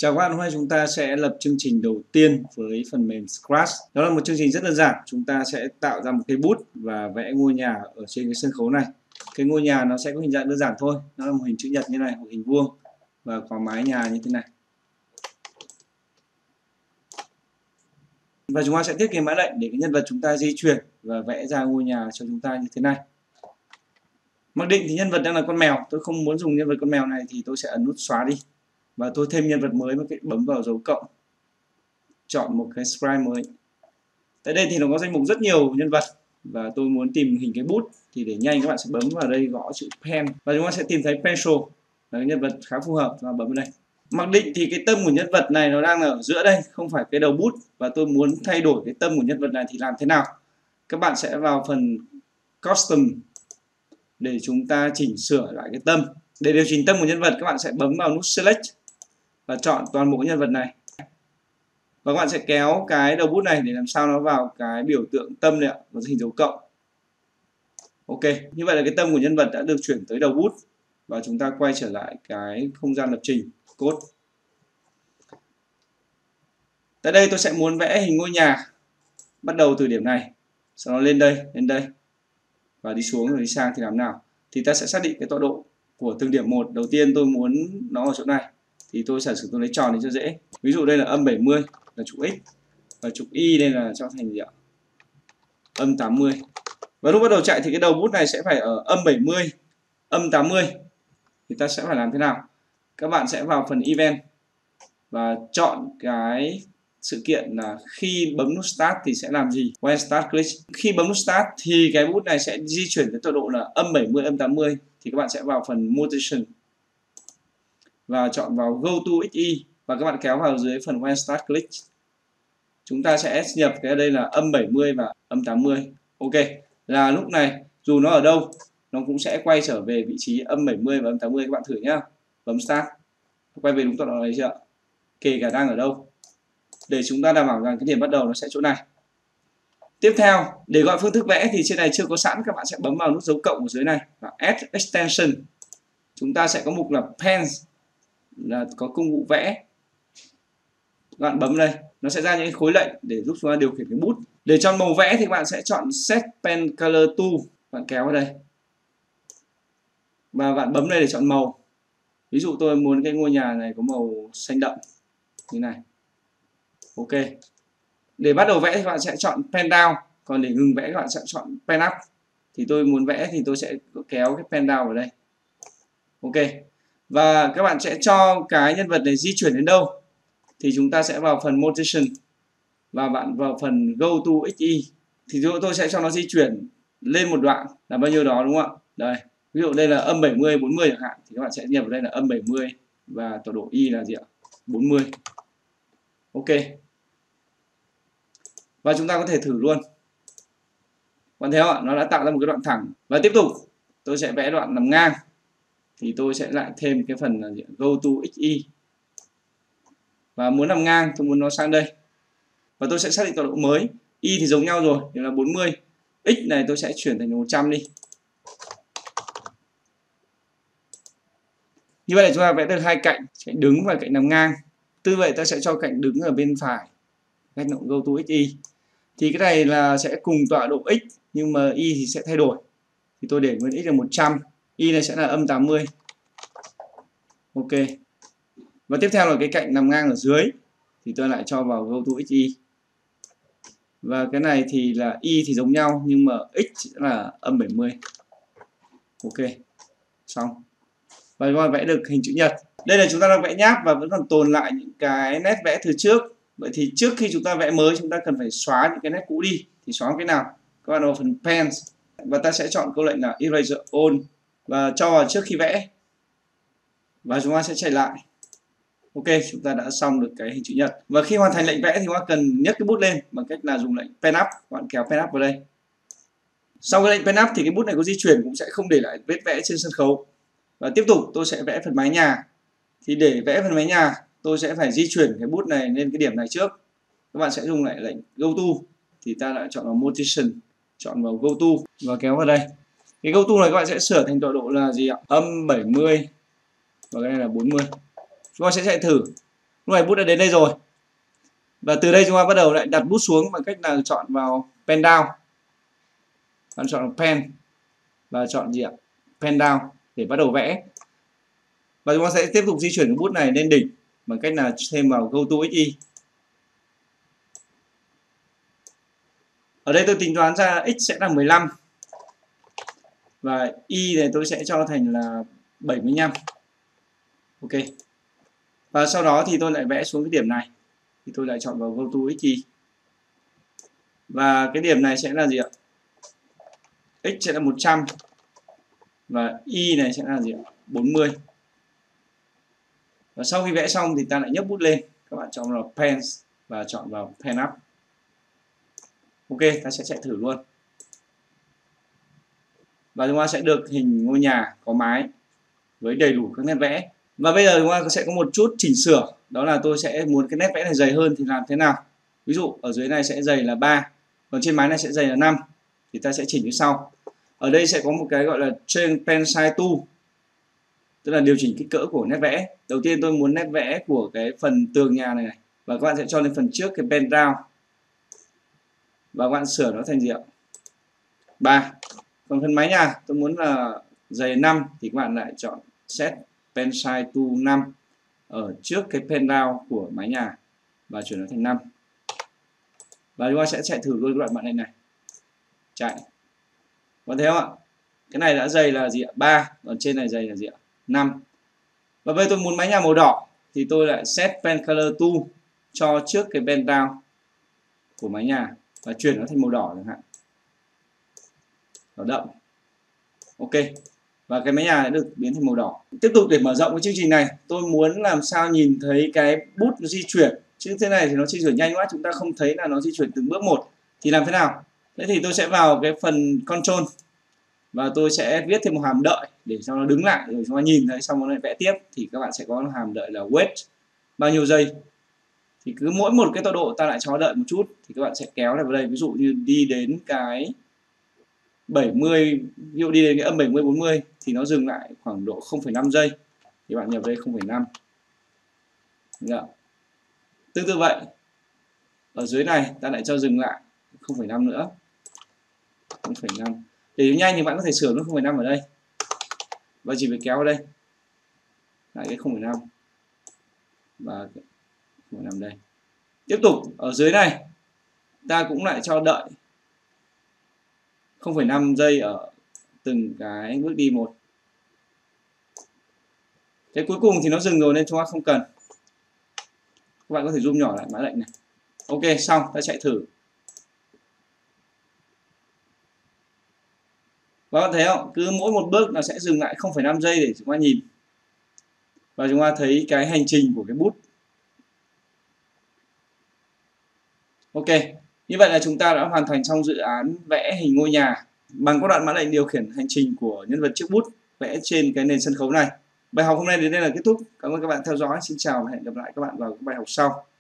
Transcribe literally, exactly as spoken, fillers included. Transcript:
Chào các bạn, hôm nay chúng ta sẽ lập chương trình đầu tiên với phần mềm Scratch. Đó là một chương trình rất đơn giản. Chúng ta sẽ tạo ra một cái bút và vẽ ngôi nhà ở trên cái sân khấu này. Cái ngôi nhà nó sẽ có hình dạng đơn giản thôi. Nó là một hình chữ nhật như này, một hình vuông và có mái nhà như thế này. Và chúng ta sẽ thiết kế mã lệnh để cái nhân vật chúng ta di chuyển và vẽ ra ngôi nhà cho chúng ta như thế này. Mặc định thì nhân vật đang là con mèo. Tôi không muốn dùng nhân vật con mèo này thì tôi sẽ ấn nút xóa đi. Và tôi thêm nhân vật mới, một cái bấm vào dấu cộng, chọn một cái sprite mới. Tại đây thì nó có danh mục rất nhiều nhân vật và tôi muốn tìm hình cái bút thì để nhanh các bạn sẽ bấm vào đây gõ chữ pen và chúng ta sẽ tìm thấy pencil là cái nhân vật khá phù hợp. Chúng ta bấm vào đây. Mặc định thì cái tâm của nhân vật này nó đang ở giữa đây, không phải cái đầu bút, và tôi muốn thay đổi cái tâm của nhân vật này thì làm thế nào? Các bạn sẽ vào phần custom để chúng ta chỉnh sửa lại cái tâm. Để điều chỉnh tâm của nhân vật, các bạn sẽ bấm vào nút select và chọn toàn bộ nhân vật này. Và các bạn sẽ kéo cái đầu bút này để làm sao nó vào cái biểu tượng tâm này ạ, và hình dấu cộng. Ok, như vậy là cái tâm của nhân vật đã được chuyển tới đầu bút và chúng ta quay trở lại cái không gian lập trình code. Tại đây tôi sẽ muốn vẽ hình ngôi nhà bắt đầu từ điểm này, sau đó lên đây, lên đây và đi xuống rồi đi sang thì làm nào? Thì ta sẽ xác định cái tọa độ của từng điểm một. Đầu tiên tôi muốn nó ở chỗ này thì tôi giả sử tôi lấy tròn để cho dễ. Ví dụ đây là âm bảy mươi là trục x và trục y đây là cho thành gì ạ? Âm tám mươi. Và lúc bắt đầu chạy thì cái đầu bút này sẽ phải ở âm bảy mươi, âm tám mươi. Thì ta sẽ phải làm thế nào? Các bạn sẽ vào phần event và chọn cái sự kiện là khi bấm nút start thì sẽ làm gì? When start click. Khi bấm nút start thì cái bút này sẽ di chuyển tới tọa độ là âm bảy mươi, âm tám mươi. Thì các bạn sẽ vào phần motion và chọn vào go to xy và các bạn kéo vào dưới phần when start click. Chúng ta sẽ nhập cái ở đây là âm bảy mươi và âm tám mươi. Ok, là lúc này dù nó ở đâu nó cũng sẽ quay trở về vị trí âm bảy mươi và âm tám mươi. Các bạn thử nhá. Bấm start, quay về đúng tọa độ này chưa ạ? Kể cả đang ở đâu, để chúng ta đảm bảo rằng cái điểm bắt đầu nó sẽ chỗ này. Tiếp theo, để gọi phương thức vẽ thì trên này chưa có sẵn, các bạn sẽ bấm vào nút dấu cộng ở dưới này và add extension. Chúng ta sẽ có mục là pen, là có công cụ vẽ. Các bạn bấm đây, nó sẽ ra những khối lệnh để giúp chúng ta điều khiển cái bút. Để chọn màu vẽ thì các bạn sẽ chọn set pen color tool, bạn kéo vào đây và bạn bấm đây để chọn màu. Ví dụ tôi muốn cái ngôi nhà này có màu xanh đậm như này. Ok. Để bắt đầu vẽ thì các bạn sẽ chọn pen down, còn để ngừng vẽ các bạn sẽ chọn pen up. Thì tôi muốn vẽ thì tôi sẽ kéo cái pen down vào đây. Ok. Và các bạn sẽ cho cái nhân vật này di chuyển đến đâu thì chúng ta sẽ vào phần motion và bạn vào phần go to xy thì tôi sẽ cho nó di chuyển lên một đoạn là bao nhiêu đó, đúng không ạ? Đây, ví dụ đây là âm bảy mươi, bốn mươi chẳng hạn thì các bạn sẽ nhập vào đây là âm bảy mươi và tọa độ y là gì ạ? bốn mươi. Ok. Và chúng ta có thể thử luôn. Bạn thấy không ạ? Nó đã tạo ra một cái đoạn thẳng. Và tiếp tục tôi sẽ vẽ đoạn nằm ngang. Thì tôi sẽ lại thêm cái phần là go to xy. Và muốn nằm ngang tôi muốn nó sang đây. Và tôi sẽ xác định tọa độ mới. Y thì giống nhau rồi, thì là bốn mươi. X này tôi sẽ chuyển thành một trăm đi. Như vậy là chúng ta vẽ được hai cạnh, cạnh đứng và cạnh nằm ngang. Từ vậy ta sẽ cho cạnh đứng ở bên phải. Cách độ go to xy. Thì cái này là sẽ cùng tọa độ x nhưng mà y thì sẽ thay đổi. Thì tôi để nguyên x là một trăm, y này sẽ là âm tám mươi. Ok. Và tiếp theo là cái cạnh nằm ngang ở dưới thì tôi lại cho vào go to xy. Và cái này thì là y thì giống nhau nhưng mà x sẽ là âm bảy mươi. Ok. Xong. Và chúng ta vẽ được hình chữ nhật. Đây là chúng ta đang vẽ nháp và vẫn còn tồn lại những cái nét vẽ từ trước. Vậy thì trước khi chúng ta vẽ mới chúng ta cần phải xóa những cái nét cũ đi. Thì xóa cái nào? Các bạn vào phần pens và ta sẽ chọn câu lệnh là erase all và cho vào trước khi vẽ. Và chúng ta sẽ chạy lại. Ok, chúng ta đã xong được cái hình chữ nhật. Và khi hoàn thành lệnh vẽ thì chúng ta cần nhấc cái bút lên bằng cách là dùng lệnh pen up. Các bạn kéo pen up vào đây. Sau cái lệnh pen up thì cái bút này có di chuyển cũng sẽ không để lại vết vẽ trên sân khấu. Và tiếp tục tôi sẽ vẽ phần mái nhà. Thì để vẽ phần mái nhà tôi sẽ phải di chuyển cái bút này lên cái điểm này trước. Các bạn sẽ dùng lại lệnh go to. Thì ta lại chọn vào motion, chọn vào go to và kéo vào đây. Cái go to này các bạn sẽ sửa thành tọa độ là gì ạ? Âm bảy mươi và cái này là bốn mươi. Chúng ta sẽ chạy thử. Lúc này bút đã đến đây rồi. Và từ đây chúng ta bắt đầu lại đặt bút xuống bằng cách là chọn vào pen down. Bạn chọn vào pen và chọn gì ạ? Pen down để bắt đầu vẽ. Và chúng ta sẽ tiếp tục di chuyển cái bút này lên đỉnh bằng cách là thêm vào go to xy. Ở đây tôi tính toán ra x sẽ là mười lăm và y này tôi sẽ cho thành là bảy mươi lăm. Ok. Và sau đó thì tôi lại vẽ xuống cái điểm này. Thì tôi lại chọn vào go to xy. Và cái điểm này sẽ là gì ạ? X sẽ là một trăm và y này sẽ là gì ạ? bốn mươi. Và sau khi vẽ xong thì ta lại nhấc bút lên, các bạn chọn vào pen và chọn vào pen up. Ok, ta sẽ chạy thử luôn. Và chúng ta sẽ được hình ngôi nhà có mái với đầy đủ các nét vẽ. Và bây giờ chúng ta sẽ có một chút chỉnh sửa, đó là tôi sẽ muốn cái nét vẽ này dày hơn thì làm thế nào? Ví dụ ở dưới này sẽ dày là ba, còn trên mái này sẽ dày là năm, thì ta sẽ chỉnh như sau. Ở đây sẽ có một cái gọi là change pen size tool, tức là điều chỉnh kích cỡ của nét vẽ. Đầu tiên tôi muốn nét vẽ của cái phần tường nhà này, này. Và các bạn sẽ cho lên phần trước cái pen down. Và các bạn sửa nó thành gì ạ? ba. Còn phần mái nhà tôi muốn là dày năm thì các bạn lại chọn set pen size to năm ở trước cái pen down của mái nhà và chuyển nó thành năm. Và chúng ta sẽ chạy thử luôn các đoạn bạn này này. Chạy. Có thấy không ạ? Cái này đã dày là gì ạ? ba, còn trên này dày là gì ạ? năm. Và bây giờ tôi muốn mái nhà màu đỏ thì tôi lại set pen color tool cho trước cái pen down của mái nhà và chuyển nó thành màu đỏ chẳng hạn. Đỏ đậm. Ok. Và cái mái nhà đã được biến thành màu đỏ. Tiếp tục để mở rộng cái chương trình này, tôi muốn làm sao nhìn thấy cái bút nó di chuyển. Chứ thế này thì nó di chuyển nhanh quá, chúng ta không thấy là nó di chuyển từng bước một. Thì làm thế nào? Thế thì tôi sẽ vào cái phần control và tôi sẽ viết thêm một hàm đợi để cho nó đứng lại rồi chúng ta nhìn thấy, xong nó lại vẽ tiếp. Thì các bạn sẽ có hàm đợi là wait bao nhiêu giây. Thì cứ mỗi một cái tọa độ ta lại cho đợi một chút thì các bạn sẽ kéo này vào đây. Ví dụ như đi đến cái bảy mươi, ví dụ đi đến cái âm bảy mươi bốn mươi thì nó dừng lại khoảng độ không phẩy năm giây. Thì bạn nhập đây không phẩy năm. Được. Tương tự vậy, ở dưới này ta lại cho dừng lại không phẩy năm nữa. không phẩy năm. Để nhanh thì bạn có thể sửa nó không phẩy năm ở đây. Và chỉ phải kéo vào đây. Lại cái không phẩy năm. Và không phẩy năm đây. Tiếp tục ở dưới này ta cũng lại cho đợi không phẩy năm giây ở từng cái bước đi một. Thế cuối cùng thì nó dừng rồi nên chúng ta không cần. Các bạn có thể zoom nhỏ lại mã lệnh này. Ok, xong, ta chạy thử. Và các bạn thấy không? Cứ mỗi một bước nó sẽ dừng lại không phẩy năm giây để chúng ta nhìn. Và chúng ta thấy cái hành trình của cái bút. Ok, như vậy là chúng ta đã hoàn thành xong dự án vẽ hình ngôi nhà bằng các đoạn mã lệnh điều khiển hành trình của nhân vật chiếc bút vẽ trên cái nền sân khấu này. Bài học hôm nay đến đây là kết thúc. Cảm ơn các bạn theo dõi. Xin chào và hẹn gặp lại các bạn vào các bài học sau.